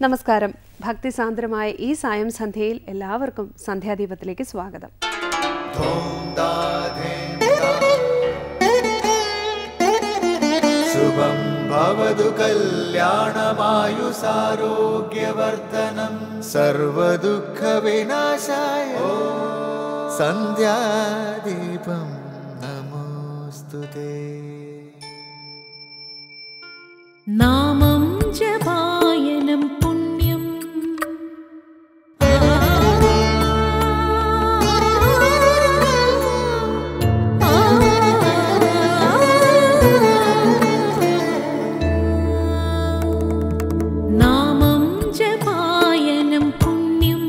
നമസ്കാരം. ഭക്തിസാന്ദ്രമായ ഈ സായം സന്ധ്യയിൽ എല്ലാവർക്കും സന്ധ്യാദീപത്തിലേക്ക് സ്വാഗതം. ശുഭം ഭവതു കല്യാണമായുസാരോഗ്യവർദ്ധനം സർവദുഃഖ വിനാശായ സന്ധ്യാദീപം നമോസ്തുതേ. നാമം ജപായനം പുണ്യം നാമം ജപായനം പുണ്യം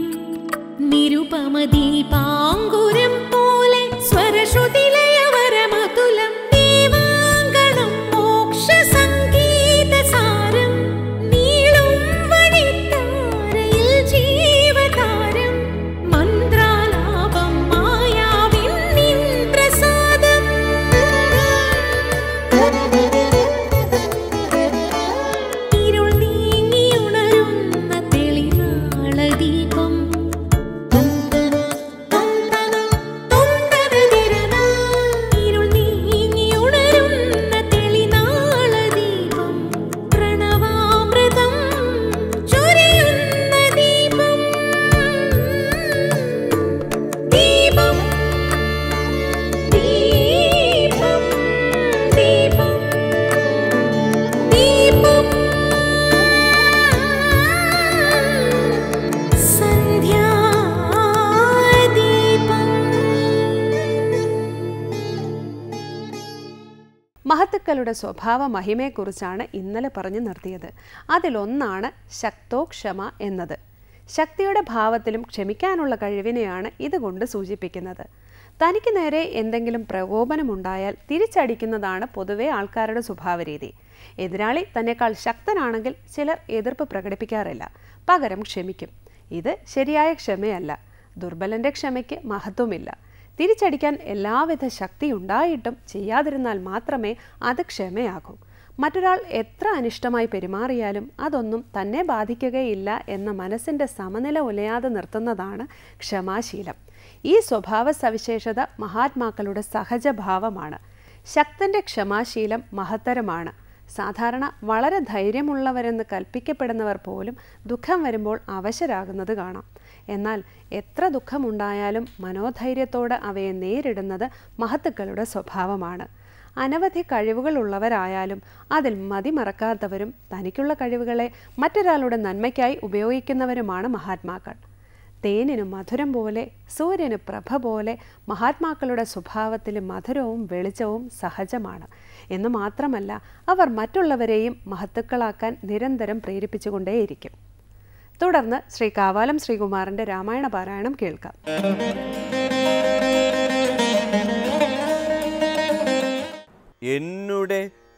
നിരുപമദീപാങ്കുരം പോലെ സ്വരശ്രുതിലയവരമതുലം മഹത്തുക്കളുടെ സ്വഭാവ മഹിമയെക്കുറിച്ചാണ് ഇന്നലെ പറഞ്ഞു നിർത്തിയത്. അതിലൊന്നാണ് ശക്തോ ക്ഷമ എന്നത്. ശക്തിയുടെ ഭാവത്തിലും ക്ഷമിക്കാനുള്ള കഴിവിനെയാണ് ഇതുകൊണ്ട് സൂചിപ്പിക്കുന്നത്. തനിക്ക് നേരെ എന്തെങ്കിലും പ്രകോപനമുണ്ടായാൽ തിരിച്ചടിക്കുന്നതാണ് പൊതുവെ ആൾക്കാരുടെ സ്വഭാവരീതി. എതിരാളി തന്നെക്കാൾ ശക്തനാണെങ്കിൽ ചിലർ എതിർപ്പ് പ്രകടിപ്പിക്കാറില്ല, പകരം ക്ഷമിക്കും. ഇത് ശരിയായ ക്ഷമയല്ല. ദുർബലന്റെ ക്ഷമയ്ക്ക് മഹത്വമില്ല. തിരിച്ചടിക്കാൻ എല്ലാവിധ ശക്തിയുണ്ടായിട്ടും ചെയ്യാതിരുന്നാൽ മാത്രമേ അത് ക്ഷമയാകൂ. മറ്റൊരാൾ എത്ര അനിഷ്ടമായി പെരുമാറിയാലും അതൊന്നും തന്നെ ബാധിക്കുകയില്ല എന്ന മനസ്സിൻ്റെ സമനില ഉലയാതെ നിർത്തുന്നതാണ് ക്ഷമാശീലം. ഈ സ്വഭാവ സവിശേഷത മഹാത്മാക്കളുടെ സഹജഭാവമാണ്. ശക്തൻ്റെ ക്ഷമാശീലം മഹത്തരമാണ്. സാധാരണ വളരെ ധൈര്യമുള്ളവരെന്ന് കൽപ്പിക്കപ്പെടുന്നവർ പോലും ദുഃഖം വരുമ്പോൾ അവശരാകുന്നത് കാണാം. എന്നാൽ എത്ര ദുഃഖമുണ്ടായാലും മനോധൈര്യത്തോടെ അവയെ നേരിടുന്നത് മഹത്തുക്കളുടെ സ്വഭാവമാണ്. അനവധി കഴിവുകളുള്ളവരായാലും അതിൽ മതിമറക്കാത്തവരും തനിക്കുള്ള കഴിവുകളെ മറ്റൊരാളുടെ നന്മയ്ക്കായി ഉപയോഗിക്കുന്നവരുമാണ് മഹാത്മാക്കൾ. തേനിന് മധുരം പോലെ, സൂര്യന് പ്രഭ പോലെ മഹാത്മാക്കളുടെ സ്വഭാവത്തിൽ മധുരവും വെളിച്ചവും സഹജമാണ്. എന്ന് മാത്രമല്ല, അവർ മറ്റുള്ളവരെയും മഹത്തുക്കളാക്കാൻ നിരന്തരം പ്രേരിപ്പിച്ചുകൊണ്ടേയിരിക്കും. തുടർന്ന് ശ്രീ കാവാലം ശ്രീകുമാറിന്റെ രാമായണ പാരായണം കേൾക്കാം. എന്നുടെ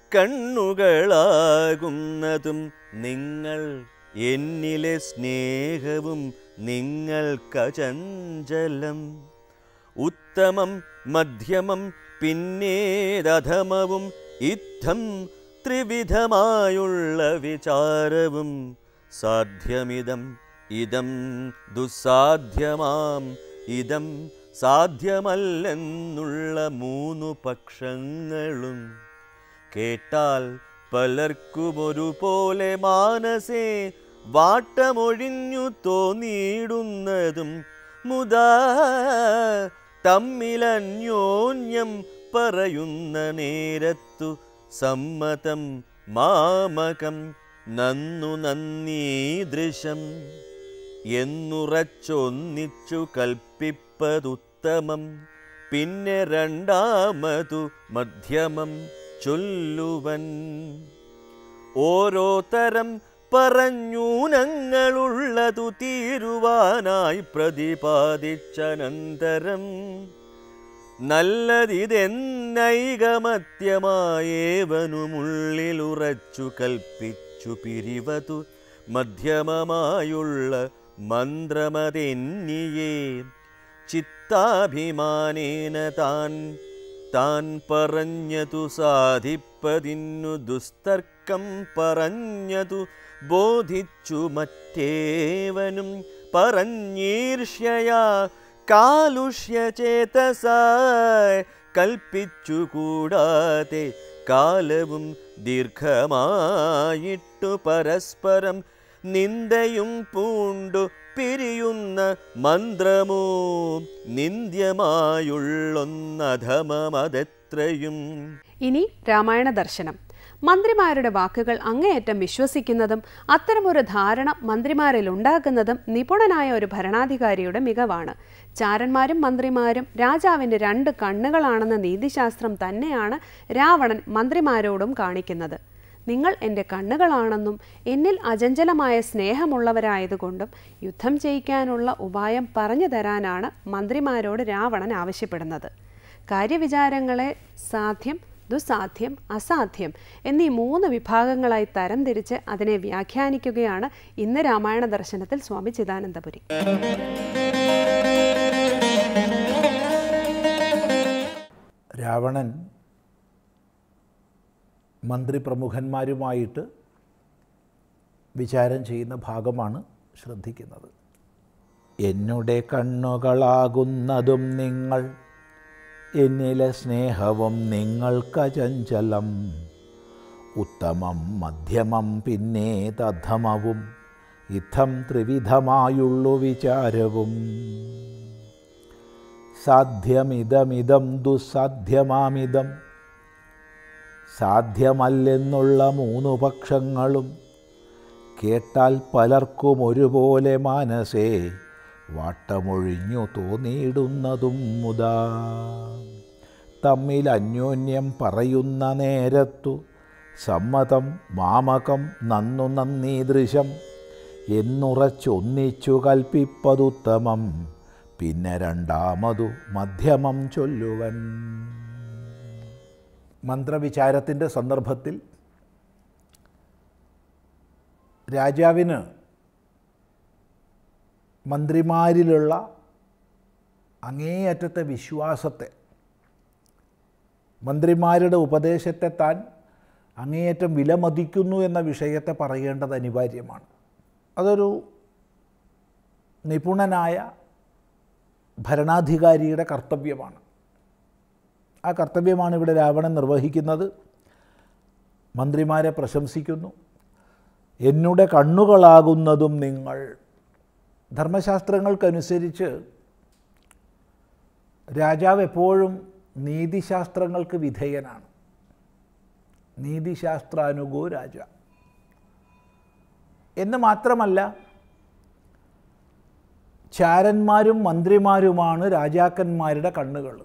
കണ്ണുകളാകുന്നതും നിങ്ങൾ, എന്നിലെ സ്നേഹവും നിങ്ങൾക്കചഞ്ചലം. ഉത്തമം മധ്യമം പിന്നേതധമവും ഇത്തം ത്രിവിധമായുള്ള വിചാരവും. സാധ്യമിതം ഇതം ദുസ്സാധ്യമാം, ഇതം സാധ്യമല്ലെന്നുള്ള മൂന്നു പക്ഷങ്ങളും. കേട്ടാൽ പലർക്കുമൊരുപോലെ മാനസേ വാട്ടമൊഴിഞ്ഞു തോന്നിയിടുന്നതും. മുതാ തമ്മിലന്യോന്യം പറയുന്ന നേരത്തു സമ്മതം മാമകം നന്നു നന്നീദൃശം എന്നുറച്ചൊന്നിച്ചു കൽപ്പിപ്പതുത്തമം. പിന്നെ രണ്ടാമതു മധ്യമം ചൊല്ലുവൻ. ഓരോ തരം പറഞ്ഞൂനങ്ങളുള്ളതു തീരുവാനായി പ്രതിപാദിച്ചനന്തരം. നല്ലതിതെന്നൈകമത്യമായേവനുമുള്ളിലുറച്ചു കൽപ്പിച്ചു പിരിവതു മധ്യമമായുള്ള മന്ത്രമതെന്നിയേ. ചിത്താഭിമാനേന താൻ താൻ പറഞ്ഞതു സാധിപ്പതിന്നു ദുസ്തർക്കം പറഞ്ഞതു ബോധിച്ചു മറ്റേവനും പറഞ്ഞീർഷ്യയാ കാലുഷ്യചേതസായി കൽപ്പിച്ചുകൂടാതെ കാലവും ദീർഘമായിട്ടു പരസ്പരം നിന്ദയും പൂണ്ടു പിരിയുന്ന മന്ത്രമോ നിന്ദ്യമായുള്ളൊന്നധമമതെത്രയും. ഇനി രാമായണ ദർശനം. മന്ത്രിമാരുടെ വാക്കുകൾ അങ്ങേയറ്റം വിശ്വസിക്കുന്നതും അത്തരമൊരു ധാരണ മന്ത്രിമാരിൽ ഉണ്ടാക്കുന്നതും നിപുണനായ ഒരു ഭരണാധികാരിയുടെ മികവാണ്. ചാരന്മാരും മന്ത്രിമാരും രാജാവിൻ്റെ രണ്ട് കണ്ണുകളാണെന്ന നീതിശാസ്ത്രം തന്നെയാണ് രാവണൻ മന്ത്രിമാരോടും കാണിക്കുന്നത്. നിങ്ങൾ എൻ്റെ കണ്ണുകളാണെന്നും എന്നിൽ അചഞ്ചലമായ സ്നേഹമുള്ളവരായതുകൊണ്ടും യുദ്ധം ചെയ്യിക്കാനുള്ള ഉപായം പറഞ്ഞു തരാനാണ് മന്ത്രിമാരോട് രാവണൻ ആവശ്യപ്പെടുന്നത്. കാര്യവിചാരങ്ങളെ സാധ്യം, ദുസ്സാധ്യം, അസാധ്യം എന്നീ 3 വിഭാഗങ്ങളായി തരംതിരിച്ച് അതിനെ വ്യാഖ്യാനിക്കുകയാണ് ഇന്ന് രാമായണ ദർശനത്തിൽ സ്വാമി ചിദാനന്ദപുരി. രാവണൻ മന്ത്രിപ്രമുഖന്മാരുമായിട്ട് വിചാരം ചെയ്യുന്ന ഭാഗമാണ് ശ്രദ്ധിക്കുന്നത്. എന്നുടെ കണ്ണുകളാകുന്നതും നിങ്ങൾ, എന്നിലെ സ്നേഹവും നിങ്ങൾക്കചഞ്ചലം. ഉത്തമം മധ്യമം പിന്നെ തദ്ധമവും, ഇത്തം ത്രിവിധമായുള്ളു വിചാരവും. സാധ്യമിതമിതം ദുസ്സാധ്യമാമിതം, സാധ്യമല്ലെന്നുള്ള 3 പക്ഷങ്ങളും കേട്ടാൽ പലർക്കും ഒരുപോലെ മനസ്സേ വാട്ടമൊഴിഞ്ഞു തോന്നിയിടുന്നതും മുതാ. തമ്മിൽ അന്യോന്യം പറയുന്ന നേരത്തു സമ്മതം മാമകം നന്നു നന്ദീദൃശം എന്നുറച്ചൊന്നിച്ചു കൽപ്പിപ്പതുത്തമം, പിന്നെ രണ്ടാമതു മധ്യമം ചൊല്ലുവൻ. മന്ത്രവിചാരത്തിൻ്റെ സന്ദർഭത്തിൽ രാജാവിന് മന്ത്രിമാരിലുള്ള അങ്ങേയറ്റത്തെ വിശ്വാസത്തെ, മന്ത്രിമാരുടെ ഉപദേശത്തെ താൻ അങ്ങേയറ്റം വിലമതിക്കുന്നു എന്ന വിഷയത്തെ പറയേണ്ടത് അനിവാര്യമാണ്. അതൊരു നിപുണനായ ഭരണാധികാരിയുടെ കർത്തവ്യമാണ്. ആ കർത്തവ്യമാണ് ഇവിടെ രാവണൻ നിർവഹിക്കുന്നത്. മന്ത്രിമാരെ പ്രശംസിക്കുന്നു. എന്നുടെ കണ്ണുകളാകുന്നതും നിങ്ങൾ. ധർമ്മശാസ്ത്രങ്ങൾക്കനുസരിച്ച് രാജാവ് എപ്പോഴും നീതിശാസ്ത്രങ്ങൾക്ക് വിധേയനാണ്. നീതിശാസ്ത്രാനുഗോ രാജ എന്ന് മാത്രമല്ല, ചാരന്മാരും മന്ത്രിമാരുമാണ് രാജാക്കന്മാരുടെ കണ്ണുകൾ.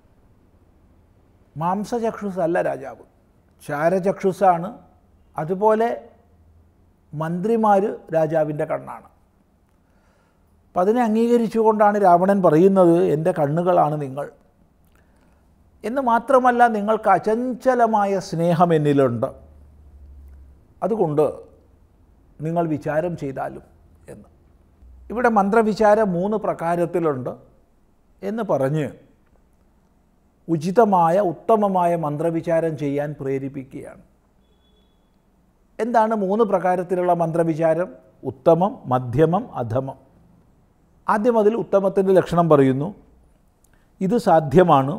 മാംസചക്ഷുസല്ല രാജാവ്, ചാരചക്ഷുസാണ്. അതുപോലെ മന്ത്രിമാർ രാജാവിൻ്റെ കണ്ണാണ്. അപ്പം അതിനെ അംഗീകരിച്ചുകൊണ്ടാണ് രാവണൻ പറയുന്നത് എൻ്റെ കണ്ണുകളാണ് നിങ്ങൾ എന്ന് മാത്രമല്ല, നിങ്ങൾക്ക് അചഞ്ചലമായ സ്നേഹം എന്നിലുണ്ട്, അതുകൊണ്ട് നിങ്ങൾ വിചാരം ചെയ്താലും എന്ന്. ഇവിടെ മന്ത്രവിചാരം 3 പ്രകാരത്തിലുണ്ട് എന്ന് പറഞ്ഞ് ഉചിതമായ ഉത്തമമായ മന്ത്രവിചാരം ചെയ്യാൻ പ്രേരിപ്പിക്കുകയാണ്. എന്താണ് 3 പ്രകാരത്തിലുള്ള മന്ത്രവിചാരം? ഉത്തമം, മധ്യമം, അധമം. ആദ്യം അതിൽ ഉത്തമത്തിൻ്റെ ലക്ഷണം പറയുന്നു. ഇത് സാധ്യമാണ്,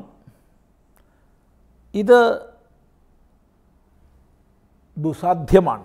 ഇത് ദുസാധ്യമാണ്,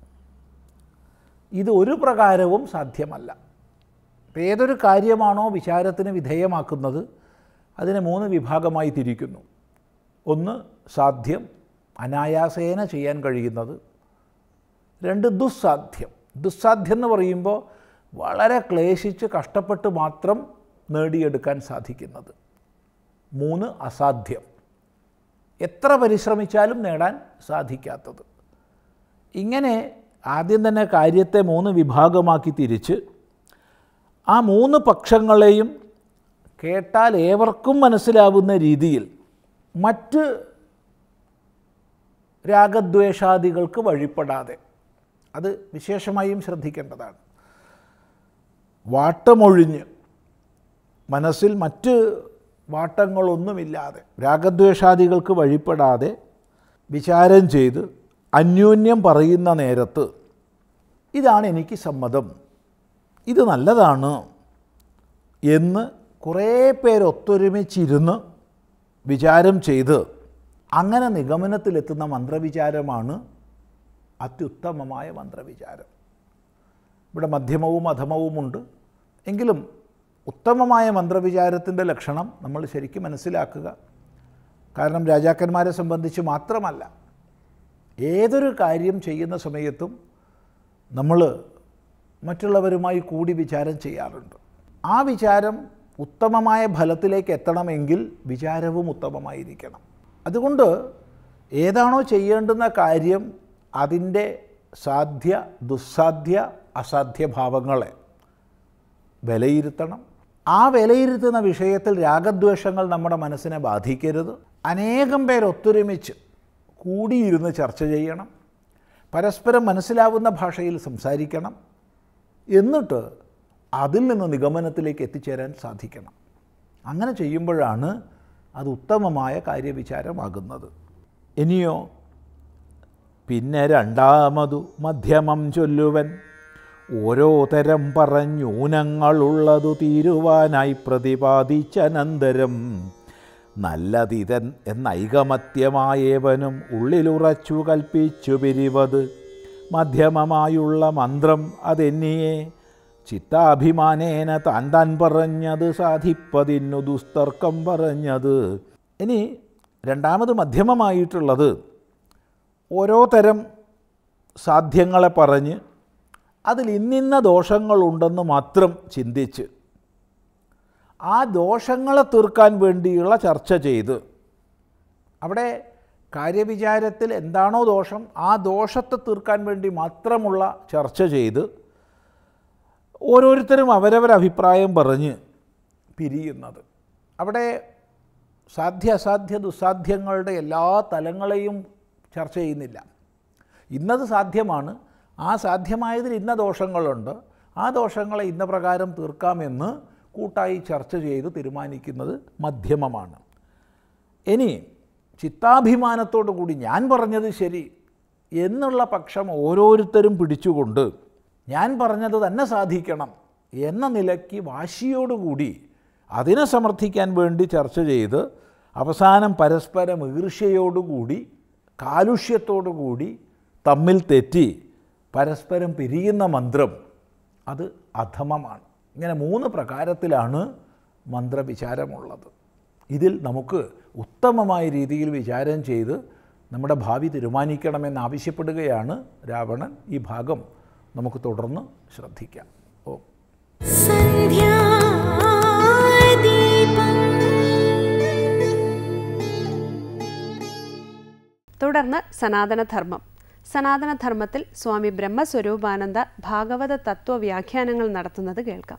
ഇത് ഒരു പ്രകാരവും സാധ്യമല്ല. ഏതൊരു കാര്യമാണോ വിചാരത്തിന് വിധേയമാക്കുന്നത് അതിനെ 3 വിഭാഗമായി തിരിക്കുന്നു. ഒന്ന് സാധ്യം, അനായാസേന ചെയ്യാൻ കഴിയുന്നത്. 2 ദുസ്സാധ്യം. ദുസ്സാധ്യം എന്ന് പറയുമ്പോൾ വളരെ ക്ലേശിച്ച് കഷ്ടപ്പെട്ട് മാത്രം നേടിയെടുക്കാൻ സാധിക്കുന്നത്. 3 അസാധ്യം, എത്ര പരിശ്രമിച്ചാലും നേടാൻ സാധിക്കാത്തത്. ഇങ്ങനെ ആദ്യം തന്നെ കാര്യത്തെ 3 വിഭാഗമാക്കി തിരിച്ച് ആ 3 പക്ഷങ്ങളെയും കേട്ടാൽ ഏവർക്കും മനസ്സിലാവുന്ന രീതിയിൽ മറ്റ് രാഗദ്വേഷാദികൾക്ക് വഴിപ്പെടാതെ, അത് വിശേഷമായും ശ്രദ്ധിക്കേണ്ടതാണ്. വാട്ടമൊഴിഞ്ഞ് മനസ്സിൽ മറ്റ് വാട്ടങ്ങളൊന്നുമില്ലാതെ രാഗദ്വേഷാദികൾക്ക് വഴിപ്പെടാതെ വിചാരം ചെയ്ത് അന്യോന്യം പറയുന്ന നേരത്ത് ഇതാണ് എനിക്ക് സമ്മതം, ഇത് നല്ലതാണ് എന്ന് കുറേ പേരൊത്തൊരുമിച്ചിരുന്ന് വിചാരം ചെയ്ത് അങ്ങനെ നിഗമനത്തിലെത്തുന്ന മന്ത്രവിചാരമാണ് അത്യുത്തമമായ മന്ത്രവിചാരം. ഇവിടെ മധ്യമവും അധമവുമുണ്ട്. എങ്കിലും ഉത്തമമായ മന്ത്രവിചാരത്തിൻ്റെ ലക്ഷണം നമ്മൾ ശരിക്കും മനസ്സിലാക്കുക. കാരണം രാജാക്കന്മാരെ സംബന്ധിച്ച് മാത്രമല്ല, ഏതൊരു കാര്യം ചെയ്യുന്ന സമയത്തും നമ്മൾ മറ്റുള്ളവരുമായി കൂടി വിചാരം ചെയ്യാറുണ്ട്. ആ വിചാരം ഉത്തമമായ ഫലത്തിലേക്ക് എത്തണമെങ്കിൽ വിചാരവും ഉത്തമമായിരിക്കണം. അതുകൊണ്ട് ഏതാണോ ചെയ്യേണ്ടുന്ന കാര്യം അതിൻ്റെ സാധ്യ ദുസ്സാധ്യ അസാധ്യ ഭാവങ്ങളെ വിലയിരുത്തണം. ആ വിലയിരുത്തുന്ന വിഷയത്തിൽ രാഗദ്വേഷങ്ങൾ നമ്മുടെ മനസ്സിനെ ബാധിക്കരുത്. അനേകം പേരൊത്തൊരുമിച്ച് കൂടിയിരുന്ന് ചർച്ച ചെയ്യണം. പരസ്പരം മനസ്സിലാവുന്ന ഭാഷയിൽ സംസാരിക്കണം. എന്നിട്ട് അതിൽ നിന്ന് നിഗമനത്തിലേക്ക് എത്തിച്ചേരാൻ സാധിക്കണം. അങ്ങനെ ചെയ്യുമ്പോഴാണ് അത് ഉത്തമമായ കാര്യവിചാരമാകുന്നത്. ഇനിയോ പിന്നെ രണ്ടാമതു മധ്യമം ചൊല്ലുവൻ, ഓരോ തരം പറഞ്ഞൂനങ്ങളുള്ളതു തീരുവാനായി പ്രതിപാദിച്ചനന്തരം നല്ലതിതൻ എന്നൈകമത്യമായേവനും ഉള്ളിലുറച്ചു കൽപ്പിച്ചു പിരിവത് മധ്യമമായുള്ള മന്ത്രം അതെന്നിയെ ചിത്താഭിമാനേന താൻ പറഞ്ഞത് സാധിപ്പതിന്നു ദുസ്തർക്കം പറഞ്ഞത്. ഇനി രണ്ടാമത് മധ്യമമായിട്ടുള്ളത് ഓരോ തരം സാധ്യങ്ങളെ പറഞ്ഞ് അതിൽ ഇന്നിന്ന ദോഷങ്ങളുണ്ടെന്ന് മാത്രം ചിന്തിച്ച് ആ ദോഷങ്ങളെ തീർക്കാൻ വേണ്ടിയുള്ള ചർച്ച ചെയ്ത്, അവിടെ കാര്യവിചാരത്തിൽ എന്താണോ ദോഷം ആ ദോഷത്തെ തീർക്കാൻ വേണ്ടി മാത്രമുള്ള ചർച്ച ചെയ്ത് ഓരോരുത്തരും അവരവരഭിപ്രായം പറഞ്ഞ് പിരിയുന്നത്. അവിടെ സാധ്യ അസാധ്യ ദുസ്സാധ്യങ്ങളുടെ എല്ലാ തലങ്ങളെയും ചർച്ച ചെയ്യുന്നില്ല. ഇന്നത് സാധ്യമാണ്, ആ സാധ്യമായതിൽ ഇന്ന ദോഷങ്ങളുണ്ട്, ആ ദോഷങ്ങളെ ഇന്ന പ്രകാരം തീർക്കാമെന്ന് കൂട്ടായി ചർച്ച ചെയ്ത് തീരുമാനിക്കുന്നത് മധ്യമമാണ്. ഇനി ചിത്താഭിമാനത്തോടു കൂടി ഞാൻ പറഞ്ഞത് ശരി എന്നുള്ള പക്ഷം ഓരോരുത്തരും പിടിച്ചുകൊണ്ട് ഞാൻ പറഞ്ഞത് തന്നെ സാധിക്കണം എന്ന നിലയ്ക്ക് വാശിയോടുകൂടി അതിനെ സമർത്ഥിക്കാൻ വേണ്ടി ചർച്ച ചെയ്ത് അവസാനം പരസ്പരം ഈർഷ്യയോടുകൂടി കാലുഷ്യത്തോടുകൂടി തമ്മിൽ തെറ്റി പരസ്പരം പിരിയുന്ന മന്ത്രം അത് അധമമാണ്. ഇങ്ങനെ 3 പ്രകാരത്തിലാണ് മന്ത്രവിചാരമുള്ളത്. ഇതിൽ നമുക്ക് ഉത്തമമായ രീതിയിൽ വിചാരം ചെയ്ത് നമ്മുടെ ഭാവി തീരുമാനിക്കണമെന്നാവശ്യപ്പെടുകയാണ് രാവണൻ. ഈ ഭാഗം നമുക്ക് തുടർന്ന് ശ്രദ്ധിക്കാം. ഓം. തുടർന്ന് സനാതനധർമ്മം. സനാതനധർമ്മത്തിൽ സ്വാമി ബ്രഹ്മസ്വരൂപാനന്ദ ഭാഗവത തത്വവ്യാഖ്യാനങ്ങൾ നടത്തുന്നത് കേൾക്കാം.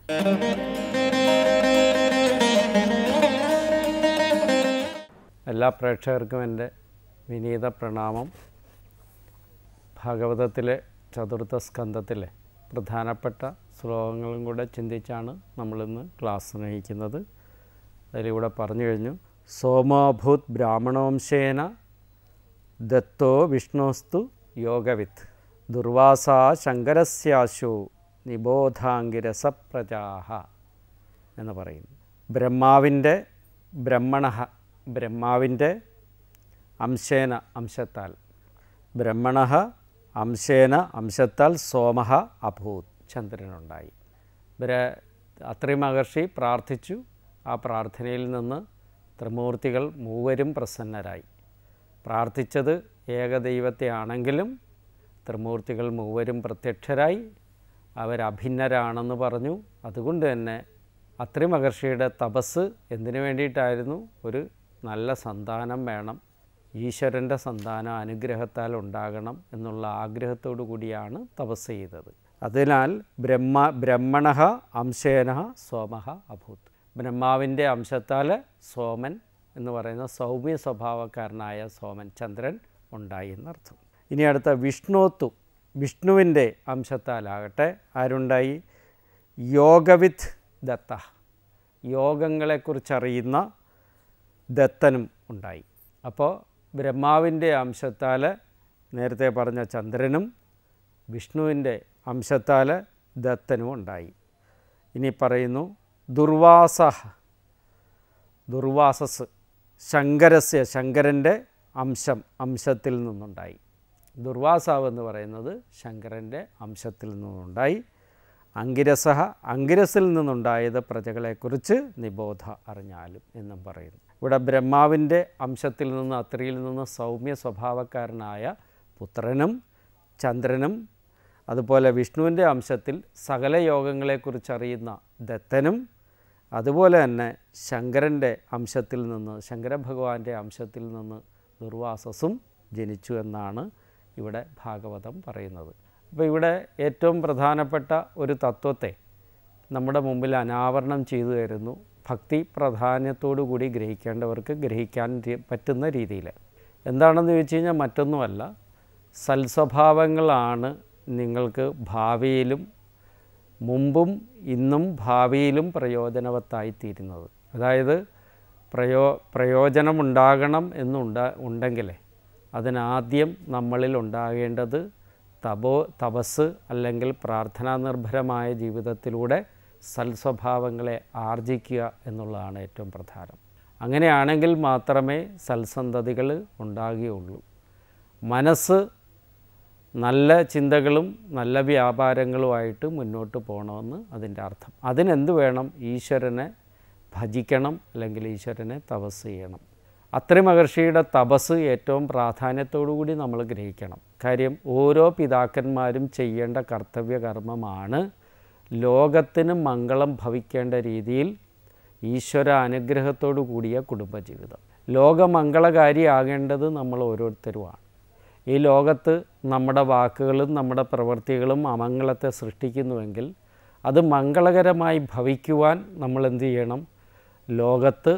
എല്ലാ പ്രേക്ഷകർക്കും എൻ്റെ വിനീത പ്രണാമം. ഭാഗവതത്തിലെ ചതുർത്ഥ സ്കന്ധത്തിലെ പ്രധാനപ്പെട്ട ശ്ലോകങ്ങളും കൂടെ ചിന്തിച്ചാണ് നമ്മളിന്ന് ക്ലാസ് നയിക്കുന്നത്. അതിലൂടെ പറഞ്ഞു കഴിഞ്ഞു. സോമോഭൂത് ബ്രാഹ്മണോംശേന ദത്തോ വിഷ്ണോസ്തു യോഗവിത്ത് ദുർവാസാ ശങ്കരസ്യാശു നിബോധാംഗിരസപ്രജാഹ എന്ന് പറയുന്നു. ബ്രഹ്മാവിൻ്റെ അംശേന അംശത്താൽ അംശത്താൽ സോമഃ അഭൂത് ചന്ദ്രനുണ്ടായി. അത്രി മഹർഷി പ്രാർത്ഥിച്ചു. ആ പ്രാർത്ഥനയിൽ നിന്ന് ത്രിമൂർത്തികൾ മൂവരും പ്രസന്നരായി. പ്രാർത്ഥിച്ചത് ഏകദൈവത്തെ ആണെങ്കിലും ത്രിമൂർത്തികൾ മൂവരും പ്രത്യക്ഷരായി. അവരഭിന്നരാണെന്ന് പറഞ്ഞു. അതുകൊണ്ട് തന്നെ അത്രി മഹർഷിയുടെ തപസ് എന്തിനു വേണ്ടിയിട്ടായിരുന്നു? ഒരു നല്ല സന്താനം വേണം, ഈശ്വരൻ്റെ സന്താനം അനുഗ്രഹത്താൽ ഉണ്ടാകണം എന്നുള്ള ആഗ്രഹത്തോടു കൂടിയാണ് തപസ് ചെയ്തത്. അതിനാൽ ബ്രഹ്മണഃ അംശേന സോമഃ അഭൂത്. ബ്രഹ്മാവിൻ്റെ അംശത്താൽ സോമൻ എന്ന് പറയുന്ന സൗമ്യ സ്വഭാവക്കാരനായ സോമൻ ചന്ദ്രൻ ഉണ്ടായി എന്നർത്ഥം. ഇനി അടുത്ത വിഷ്ണുവിൻ്റെ അംശത്താലാകട്ടെ ആരുണ്ടായി? യോഗവിത്ത് ദത്ത. യോഗങ്ങളെക്കുറിച്ചറിയുന്ന ദത്തനും ഉണ്ടായി. അപ്പോൾ ബ്രഹ്മാവിൻ്റെ അംശത്താൽ നേരത്തെ പറഞ്ഞ ചന്ദ്രനും വിഷ്ണുവിൻ്റെ അംശത്താൽ ദത്തനും ഉണ്ടായി. ഇനി പറയുന്നു ദുർവാസസ് ശങ്കരൻ്റെ അംശത്തിൽ നിന്നുണ്ടായി. ദുർവാസാവ് എന്ന് പറയുന്നത് ശങ്കരൻ്റെ അംശത്തിൽ നിന്നുണ്ടായി. അങ്കിരസിൽ നിന്നുണ്ടായത് പ്രജകളെക്കുറിച്ച് നിബോധ അറിഞ്ഞാലും എന്നും പറയുന്നു. ഇവിടെ ബ്രഹ്മാവിൻ്റെ അംശത്തിൽ നിന്ന് അത്രിയിൽ നിന്ന് സൗമ്യ സ്വഭാവക്കാരനായ പുത്രനും ചന്ദ്രനും അതുപോലെ വിഷ്ണുവിൻ്റെ അംശത്തിൽ സകല യോഗങ്ങളെക്കുറിച്ചറിയുന്ന ദത്തനും അതുപോലെ തന്നെ ശങ്കരൻ്റെ അംശത്തിൽ നിന്ന് ശങ്കരഭഗവാന്റെ അംശത്തിൽ നിന്ന് ദുർവാസസും ജനിച്ചു എന്നാണ് ഇവിടെ ഭാഗവതം പറയുന്നത്. അപ്പോൾ ഇവിടെ ഏറ്റവും പ്രധാനപ്പെട്ട ഒരു തത്വത്തെ നമ്മുടെ മുമ്പിൽ അനാവരണം ചെയ്തു തരുന്നു. ഭക്തി പ്രാധാന്യത്തോടു കൂടി ഗ്രഹിക്കേണ്ടവർക്ക് ഗ്രഹിക്കാൻ പറ്റുന്ന രീതിയിൽ. എന്താണെന്ന് ചോദിച്ചു കഴിഞ്ഞാൽ മറ്റൊന്നുമല്ല, സൽസ്വഭാവങ്ങളാണ് നിങ്ങൾക്ക് ഭാവിയിലും മുമ്പും ഭാവിയിലും പ്രയോജനവത്തായിത്തീരുന്നത്. അതായത് പ്രയോജനമുണ്ടാകണം ഉണ്ടെങ്കിൽ അതിനാദ്യം നമ്മളിൽ ഉണ്ടാകേണ്ടത് തപസ് അല്ലെങ്കിൽ പ്രാർത്ഥനാനിർഭരമായ ജീവിതത്തിലൂടെ സൽസ്വഭാവങ്ങളെ ആർജിക്കുക എന്നുള്ളതാണ് ഏറ്റവും പ്രധാനം. അങ്ങനെയാണെങ്കിൽ മാത്രമേ സൽസന്തതികൾ ഉണ്ടാകുകയുള്ളൂ. മനസ്സ് നല്ല ചിന്തകളും നല്ല വ്യാപാരങ്ങളുമായിട്ട് മുന്നോട്ട് പോകണമെന്ന് അതിൻ്റെ അർത്ഥം. അതിനെന്ത് വേണം? ഈശ്വരനെ ഭജിക്കണം, അല്ലെങ്കിൽ ഈശ്വരനെ തപസ് ചെയ്യണം. അത്രി മഹർഷിയുടെ തപസ് ഏറ്റവും പ്രാധാന്യത്തോടു കൂടി നമ്മൾ ഗ്രഹിക്കണം. കാര്യം ഓരോ പിതാക്കന്മാരും ചെയ്യേണ്ട കർത്തവ്യകർമ്മമാണ് ലോകത്തിന് മംഗളം ഭവിക്കേണ്ട രീതിയിൽ ഈശ്വര അനുഗ്രഹത്തോടു കൂടിയ കുടുംബജീവിതം. ലോകമംഗളകാരിയാകേണ്ടത് നമ്മൾ ഓരോരുത്തരുമാണ്. ഈ ലോകത്ത് നമ്മുടെ വാക്കുകളും നമ്മുടെ പ്രവൃത്തികളും അമംഗളത്തെ സൃഷ്ടിക്കുന്നുവെങ്കിൽ അത് മംഗളകരമായി ഭവിക്കുവാൻ നമ്മൾ എന്ത് ചെയ്യണം? ലോകത്ത്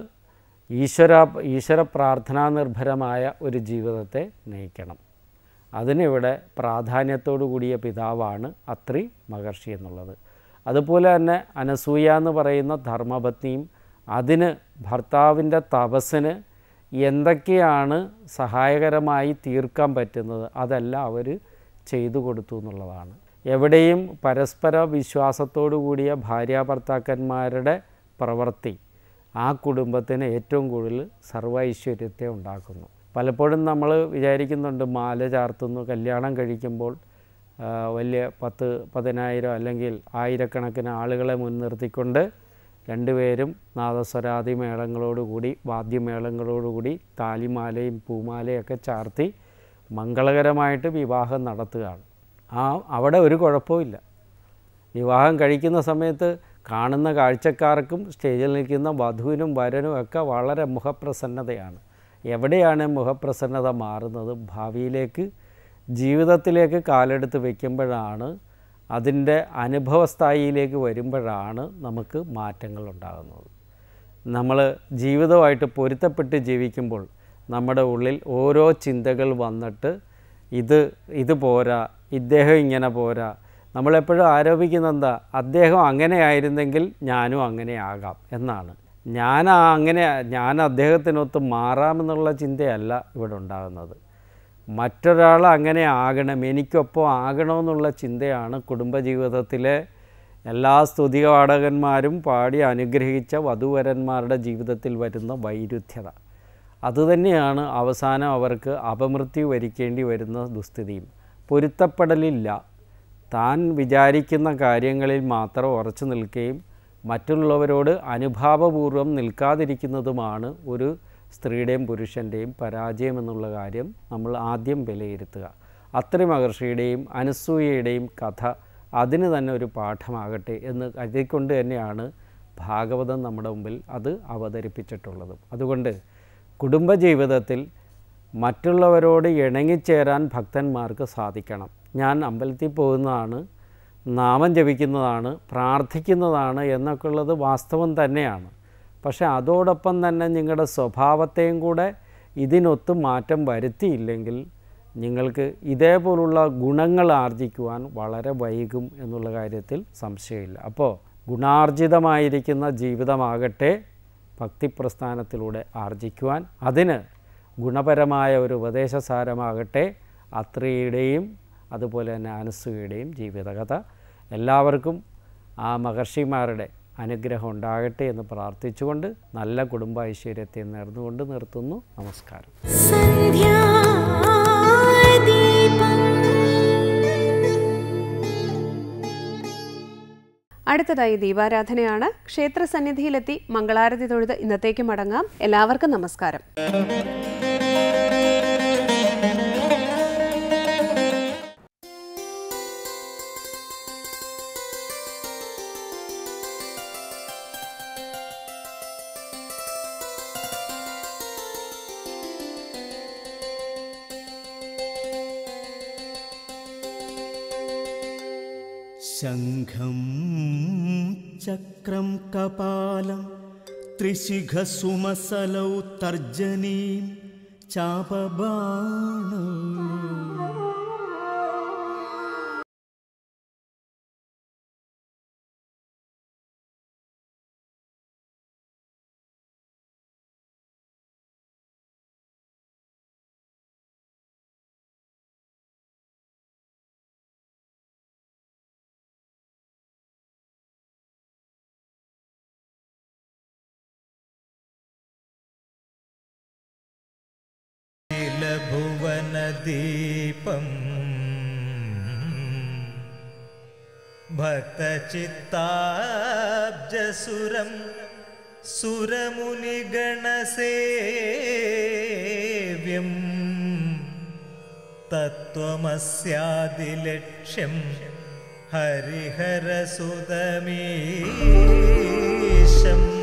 ഈശ്വര പ്രാർത്ഥനാനിർഭരമായ ഒരു ജീവിതത്തെ നയിക്കണം. അതിനിവിടെ പ്രാധാന്യത്തോടു കൂടിയ പിതാവാണ് അത്രി മഹർഷി എന്നുള്ളത്. അതുപോലെ തന്നെ അനസൂയ എന്ന് പറയുന്ന ധർമ്മപത്നിയും അതിന് ഭർത്താവിൻ്റെ തപസ്സിന് എന്തൊക്കെയാണ് സഹായകരമായി തീർക്കാൻ പറ്റുന്നത് അതെല്ലാം അവർ ചെയ്തു കൊടുത്തു എന്നുള്ളതാണ്. എവിടെയും പരസ്പര വിശ്വാസത്തോടു കൂടിയ ഭാര്യാഭർത്താക്കന്മാരുടെ പ്രവൃത്തി ആ കുടുംബത്തിന് ഏറ്റവും കൂടുതൽ സർവൈശ്വര്യത്തെ ഉണ്ടാക്കുന്നു. പലപ്പോഴും നമ്മൾ വിചാരിക്കുന്നുണ്ട്, മാല ചാർത്തുന്നു, കല്യാണം കഴിക്കുമ്പോൾ വലിയ 10,000 അല്ലെങ്കിൽ ആയിരക്കണക്കിന് ആളുകളെ മുൻനിർത്തിക്കൊണ്ട് രണ്ടുപേരും നാദസ്വരാദി മേളങ്ങളോടുകൂടി വാദ്യമേളങ്ങളോടുകൂടി താലിമാലയും പൂമാലയൊക്കെ ചാർത്തി മംഗളകരമായിട്ട് വിവാഹം നടത്തുകയാണ്. അവിടെ ഒരു കുഴപ്പമില്ല. വിവാഹം കഴിക്കുന്ന സമയത്ത് കാണുന്ന കാഴ്ചക്കാർക്കും സ്റ്റേജിൽ നിൽക്കുന്ന വധുവിനും വരനും ഒക്കെ വളരെ മുഖപ്രസന്നതയാണ്. എവിടെയാണ് മുഖപ്രസന്നത മാറുന്നത്? ഭാവിയിലേക്ക് ജീവിതത്തിലേക്ക് കാലെടുത്ത് വയ്ക്കുമ്പോഴാണ്, അതിൻ്റെ അനുഭവസ്ഥായിയിലേക്ക് വരുമ്പോഴാണ് നമുക്ക് മാറ്റങ്ങൾ ഉണ്ടാകുന്നത്. നമ്മൾ ജീവിതമായിട്ട് പൊരുത്തപ്പെട്ട് ജീവിക്കുമ്പോൾ നമ്മുടെ ഉള്ളിൽ ഓരോ ചിന്തകൾ വന്നിട്ട് ഇത് പോരാ, ഇദ്ദേഹം ഇങ്ങനെ പോരാ. നമ്മളെപ്പോഴും ആരോപിക്കുന്ന എന്താ? അദ്ദേഹം അങ്ങനെ ആയിരുന്നെങ്കിൽ ഞാനും അങ്ങനെ ആകാം എന്നാണ്. ഞാൻ അദ്ദേഹത്തിനൊത്ത് മാറാമെന്നുള്ള ചിന്തയല്ല ഇവിടെ ഉണ്ടാകുന്നത്. മറ്റൊരാൾ അങ്ങനെ ആകണം, എനിക്കൊപ്പം ആകണമെന്നുള്ള ചിന്തയാണ് കുടുംബജീവിതത്തിലെ എല്ലാ സ്തുതിപാഠകന്മാരും പാടി അനുഗ്രഹിച്ച വധൂവരന്മാരുടെ ജീവിതത്തിൽ വരുന്ന വൈരുദ്ധ്യത. അതുതന്നെയാണ് അവസാനം അവർക്ക് അപമൃത്യു വരിക്കേണ്ടി വരുന്ന ദുസ്ഥിതിയും. പൊരുത്തപ്പെടലില്ല. താൻ വിചാരിക്കുന്ന കാര്യങ്ങളിൽ മാത്രം ഉറച്ചു നിൽക്കുകയും മറ്റുള്ളവരോട് അനുഭാവപൂർവ്വം നിൽക്കാതിരിക്കുന്നതുമാണ് ഒരു സ്ത്രീയുടെയും പുരുഷൻ്റെയും പരാജയം എന്നുള്ള കാര്യം നമ്മൾ ആദ്യം വിലയിരുത്തുക. അത്രി മഹർഷിയുടെയും അനസൂയയുടെയും കഥ അതിന് തന്നെ ഒരു പാഠമാകട്ടെ എന്ന് കരുതിക്കൊണ്ട് തന്നെയാണ് ഭാഗവതം നമ്മുടെ മുമ്പിൽ അത് അവതരിപ്പിച്ചിട്ടുള്ളത്. അതുകൊണ്ട് കുടുംബജീവിതത്തിൽ മറ്റുള്ളവരോട് ഇണങ്ങിച്ചേരാൻ ഭക്തന്മാർക്ക് സാധിക്കണം. ഞാൻ അമ്പലത്തിൽ പോകുന്നതാണ്, നാമം ജപിക്കുന്നതാണ്, പ്രാർത്ഥിക്കുന്നതാണ് എന്നൊക്കെയുള്ളത് വാസ്തവം തന്നെയാണ്. പക്ഷേ അതോടൊപ്പം തന്നെ നിങ്ങളുടെ സ്വഭാവത്തെയും കൂടെ ഇതിനൊത്ത് മാറ്റം വരുത്തിയില്ലെങ്കിൽ നിങ്ങൾക്ക് ഇതേപോലുള്ള ഗുണങ്ങൾ ആർജിക്കുവാൻ വളരെ വൈകും എന്നുള്ള കാര്യത്തിൽ സംശയമില്ല. അപ്പോൾ ഗുണാർജിതമായിരിക്കുന്ന ജീവിതമാകട്ടെ ഭക്തിപ്രസ്ഥാനത്തിലൂടെ ആർജിക്കുവാൻ അതിന് ഗുണപരമായ ഒരു ഉപദേശസാരമാകട്ടെ അത്രിയുടെയും അതുപോലെ തന്നെ അനസൂയയുടെയും ജീവിതകഥ. എല്ലാവർക്കും ആ മഹർഷിമാരുടെ അനുഗ്രഹം ഉണ്ടാകട്ടെ എന്ന് പ്രാർത്ഥിച്ചുകൊണ്ട് നല്ല കുടുംബ ഐശ്വര്യത്തെ നേർന്നുകൊണ്ട് നിർത്തുന്നു. നമസ്കാരം. അടുത്തതായി ദീപാരാധനയാണ്. ക്ഷേത്ര സന്നിധിയിലെത്തി മംഗളാരതി തൊഴുത് ഇന്നത്തേക്ക് മടങ്ങാം. എല്ലാവർക്കും നമസ്കാരം. ശംഖം ചക്രം കപാലം ത്രിശിഖസുമസലൗ തർജനീം ചാപബാണം ഭുവനദീപം ഭക്തചിത്താബ്ജസുരം സുരമുനിഗണസേവ്യം തത്വമസ്യാദിലക്ഷ്യം ഹരിഹരസുതമീശം